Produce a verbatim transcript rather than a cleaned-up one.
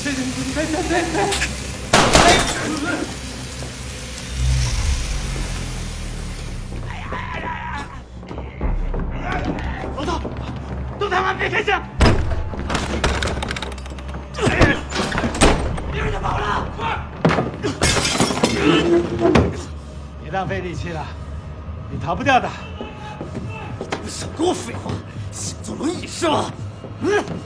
对对对对对对！哎呀哎呀哎呀！老大，都他妈别开枪！别让他跑了！快！别浪费力气了，你逃不掉的。 少跟我废话，想坐轮椅是吧？嗯。